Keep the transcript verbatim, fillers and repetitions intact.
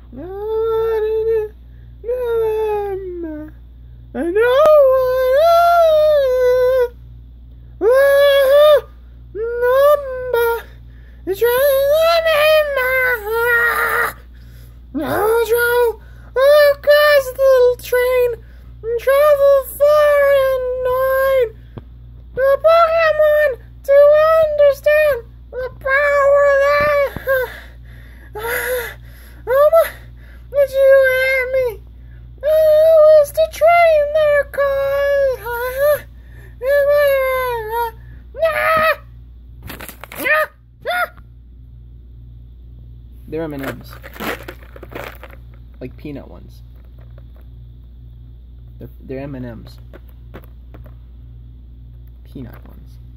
I know what number the train I'll travel across the train and travel far and wide. The Pokemon to understand the power that um, that you and me uh, is to train their cause. They're M and M's. Like peanut ones. They're, they're M and M's. Peanut ones.